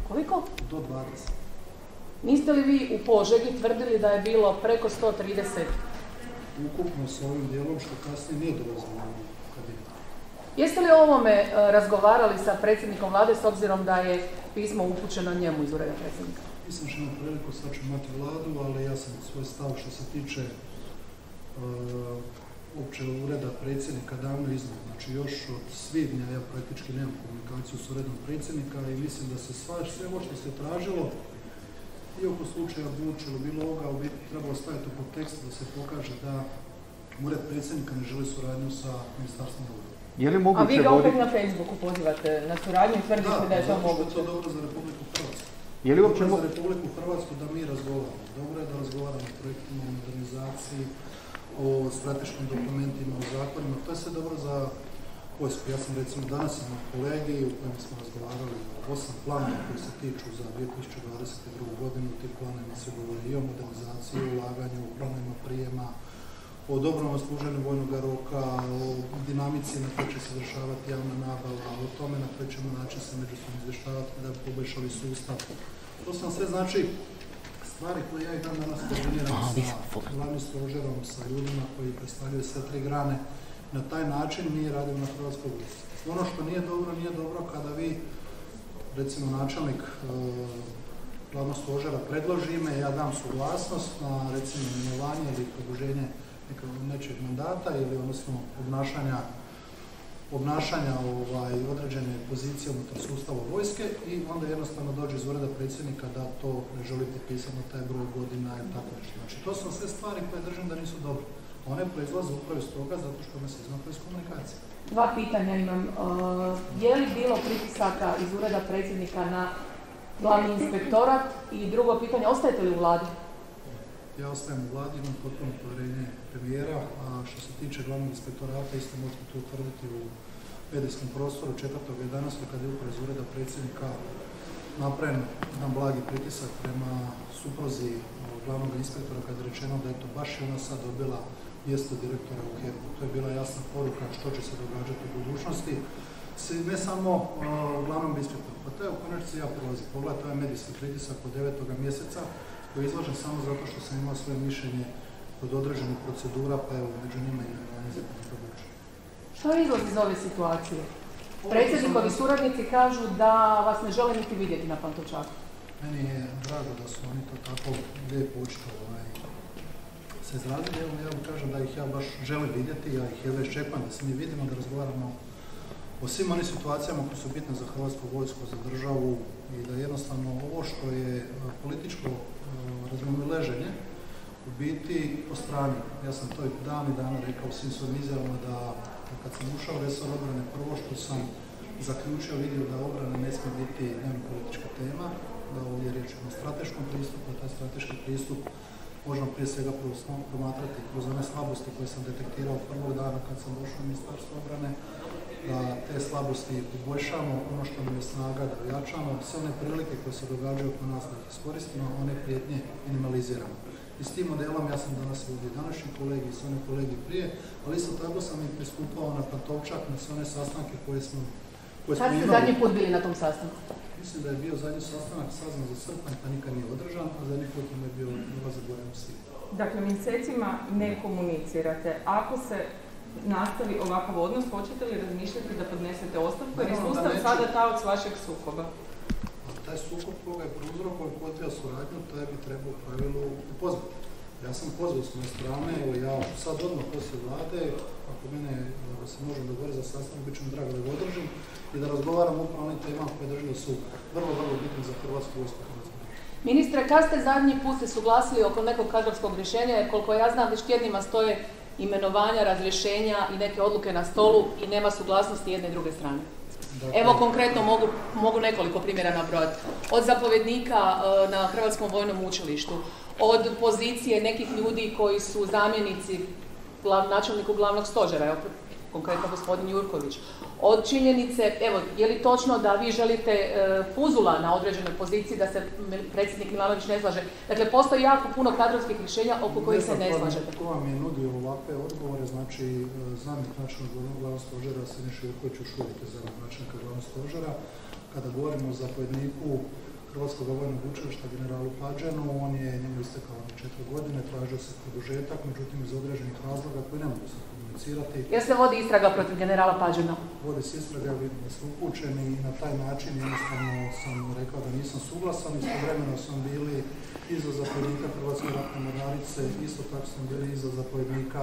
Koliko? Do 20. Niste li vi u Požegi tvrdili da je bilo preko 130? Ukupno s ovim dijelom što kasnije nije dolazilo u kabinet. Jeste li o ovome razgovarali sa predsjednikom vlade s obzirom da je pismo upućeno njemu iz Ureda predsjednika? Nisam što imam priliku, sad ću imati vladu, ali ja sam svoj stav što se tiče uopće Ureda predsjednika davno iznad. Znači još od svibnja ja praktički nemam komunikaciju s Uredom predsjednika i mislim da se sve ovo što se tražilo i oko slučaja Buč ili bilo ovoga u biti trebalo staviti u kontekst da se pokaže da Ured predsjednika ne želi suradnju sa ministarstvom obrane. A vi ga opet na Facebooku pozivate na suradnju i tvrdite da je to moguće? Da, to je dobro za Republiku Hrvatsku. Je li uopće za Republiku Hrvatsku da mi razgovaramo? Dobro je da razgovaramo o projektima, o modernizaciji, o strateškim dokumentima, o zakonima. To je sve dobro za vojsku. Ja sam recimo danas imao kolegij u kojem smo razgovarali o 8 planova koji se tiču za 2022. godinu. Ti planovima se govori i o modernizaciji, o ulaganju, o planovima prijema, o dobrovoljnom služenju vojnog roka, o dinamici na kojoj će se izvršavati javna nabava, o tome na koji ćemo način se međusobno izvještavati da bi poboljšali sustav. To su nam sve znači stvari koje ja i dan danas koordiniram sa glavnim stožerom, sa ljudima koji predstavljaju sve tri grane. Na taj način mi radimo na Hrvatskoj vojsci. Ono što nije dobro kada vi, recimo načelnik glavnog stožera predloži ime, ja dam suglasnost na recimo imenovanje ili produženje nečeg mandata ili odnosno obnašanja određene pozicije unutar sustava vojske i onda jednostavno dođe iz Ureda predsjednika da to ne želi potpisati na taj broj godina i tako nešto. Znači to su sve stvari koje držim da nisu dobre. One proizlaze upravo iz toga zato što nas izmakla iz komunikacije. Dva pitanja imam. Je li bilo pritisaka iz Ureda predsjednika na glavni inspektorat? I drugo pitanje, ostajete li u vladi? Ja ostajem u vladi, imam potpuno povjerenje premijera, a što se tiče glavnog inspektorata, isto možete to utvrditi u medijskom prostoru 4.11. kad je upravo iz Ureda predsjednika napravljen jedan blagi pritisak prema supruzi glavnog inspektora kad je rečeno da je to baš i ona sad dobila mjesto direktora u HEP-u. To je bila jasna poruka što će se događati u budućnosti. Ne samo glavnom inspektoru, pa to je u konačnici ja prolazim. Pogledajte ovaj medijski pritisak od 9. mjeseca koji je izložen samo zato što sam imao svoje mišljenje kod određenih procedura, pa evo među njima i imenovanje za Banožića. Što je izlaz iz ove situacije? Predsjednikovi suradnici kažu da vas ne žele niti vidjeti na Pantovčaku. Meni je drago da su oni to tako lijepo očito se izrazili. Evo ja vam kažem da ih ja baš želim vidjeti, ja ih jedva iščekujem da se mi vidimo, da razgovaramo o svim onim situacijama koje su bitne za hrvatsku vojsku, za državu i da jednostavno ovo što je političko razmimoilaženje u biti po strani. Ja sam to i dana rekao u svim svojim izjavama da kad sam ušao u resor obrane, prvo što sam zaključio, vidio da obrana ne smije biti dnevno politička tema, da ovdje je riječ o strateškom pristupu, taj strateški pristup možemo prije svega promatrati kroz one slabosti koje sam detektirao prvog dana kad sam došao u Ministarstvo obrane, da te slabosti poboljšamo, ono što nam je snaga da ojačamo, sve one prilike koje se događaju oko nas da ih iskoristimo, one prijetnje minimaliziramo. I s tim modelom ja sam danas ovdje današnji kolegi i s one kolegi prije, ali isto tako sam i pristupao na Pantovčak, na sve one sastanke koje smo imali. Kad ste zadnji put bili na tom sastanku? Mislim da je bio zadnji sastanak sazvan za srpanj, pa nikad nije održan, a zadnji put je bio dolazak gore u svijetu. Dakle, mjesecima ne komunicirate. Ako se nastavi ovakav odnos, hoćete li razmišljati da podnesete ostavku, jer je sustav sada taoc vašeg sukoba? Taj sukob koga je prouzrokovao i odbija suradnju, taj bi trebao u pravilu pozvati. Ja sam pozvao s moje strane, evo ja sad odmah poslije vlade, ako mene se možemo dogovoriti za sastanak, bit će mi drago da ga održim i da razgovaramo upravo o onim temama koje držim da su vrlo bitni za hrvatsku vojsku. Ministre, kad ste zadnji put se suglasili oko nekog kadrovskog rješenja, jer koliko ja znam već tjednima stoje imenovanja, razrješenja i neke odluke na stolu i nema suglasnosti jedne i druge strane? Dakle, evo konkretno mogu nekoliko primjera nabrojati. Od zapovjednika na Hrvatskom vojnom učilištu, od pozicije nekih ljudi koji su zamjenici načelniku glavnog stožera, konkretno gospodin Jurković. Od činjenice, evo, je li točno da vi želite Fuzula na određenoj poziciji, da se predsjednik Milanović ne slaže? Dakle, postoji jako puno kadrovskih rješenja oko kojih se ne slažete. Ko vam je nudio ovakve odgovore, znači zamjenik načelnika glavnog stožera Siniša Jurković još uvijek je zamjenik načelnika glavnog stožera. Kada govorimo o zapovjedniku Hrvatskog vojnog učilišta generalu Pađenu, on je njemu istekao 4 godine, tražio se produžetak, međutim iz određenih razloga koji ne mogu se komunicirati. Jel se vodi istraga protiv generala Pađena? Vodi se istraga, vidim da ste upućeni i na taj način jednostavno sam rekao da nisam suglasan, istovremeno sam bili iza zapovjednika Hrvatske ratne mornarice, isto tako sam bili iza zapovjednika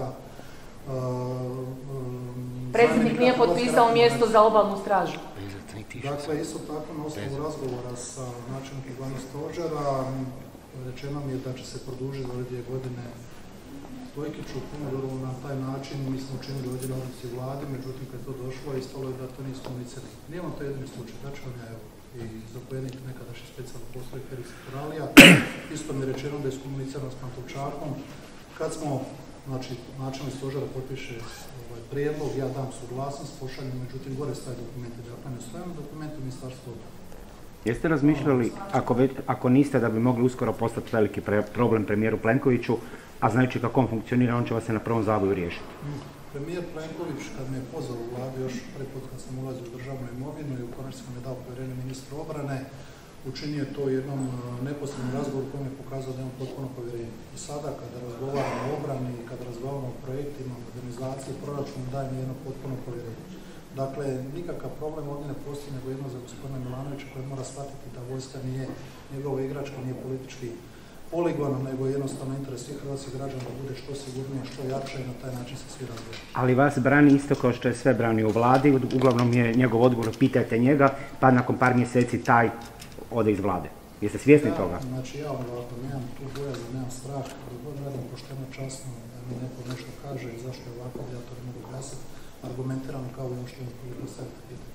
predsjednik nije potpisao mjesto za obalnu stražu. Dakle, isto tako na osnovu razgovora sa načelnikom glavnog stožera rečeno mi je da će se produžiti ove 2 godine Stojkiću Pomodoru na taj način. Mi smo učinili ovdje na odluci vlade, međutim kad je to došlo, ispalo je da to nismo komunicirali. Nijemo to jedini slučaj, da ću vam ja, evo, i zapovjednik nekadašnji specijalni postroj editorialija, isto mi je rečeno da je iskomunicirano s Pantovčakom. Kad smo, znači, načelnik stožera potpiše prijedlog, ja dam suglasnost, pošaljem, međutim, gore staje dokumenti, dakle ne stojimo dokumenti Ministarstva obrane. Jeste razmišljali, ako niste, da bi mogli uskoro postati veliki problem premijeru Plenkoviću, a znajući kako on funkcionira, on će vas se na prvom zavoju riješiti? Premijer Plenković, kad me je pozvao u vladu još prvi put kad sam ulazio u državnu imovinu i u konačnici mi je dao povjerenje ministru obrane, učinio je to u jednom neposrednom razgovoru koji mi je pokazao da imam potpuno povjerenje. I sada kada razgovaramo o obrani i kada razgovaramo o projektima, modernizaciji, proračunu, daje mi jedno potpuno povjerenje. Dakle, nikakav problem ovdje ne postoji, nego jedno za gospodina Milanovića koji mora shvatiti da vojska nije njegova igračka, nije politički poligon, nego jednostavno interes svih hrvatskih građana da bude što sigurnije, što jače i na taj način se svi razvijaju. Ali vas brani isto kao što je sve branio u vladi, uglavnom je njegov odgovor, pitajte njega, pa nakon par mjeseci taj ode iz vlade. Jeste svjesni toga? Znači ja ovako nemam tu bojazan, nemam strah, da god radim pošteno časno, da mi neko nešto kaže i zašto je ovako, ja to ne mogu glasiti, argumentirano kao i ono što je koliko stavite pitanje.